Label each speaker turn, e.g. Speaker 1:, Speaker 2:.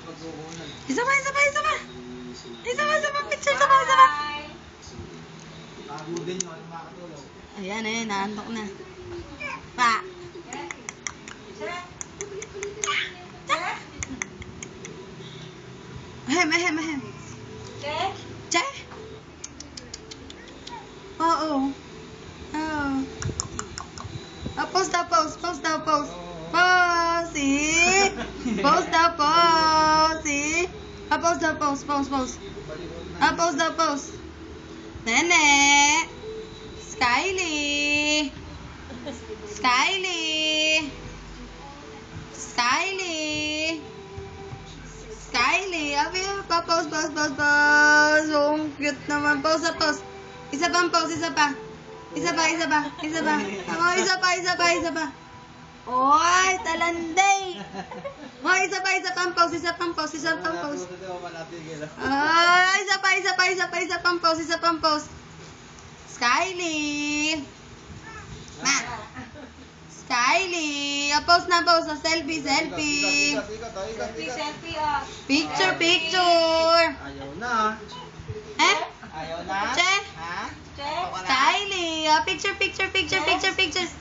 Speaker 1: Isa pa. Picture, isa pa. Ayan, naantok na. Pa. Ahem. Che? Oo. Pose daw. Pose, eh. Pose daw. Pose. Nene. Skylee. Pose. Oh, cute naman. Pose. Isa pa. Oh, isa pa. Oy, talanday. Oh, isa pa. Pose. Isa pang pose. Skylee. Pose na. Selfie.
Speaker 2: Selfie,
Speaker 1: Picture.
Speaker 2: Ayaw na.
Speaker 1: Che? Skylee. Picture.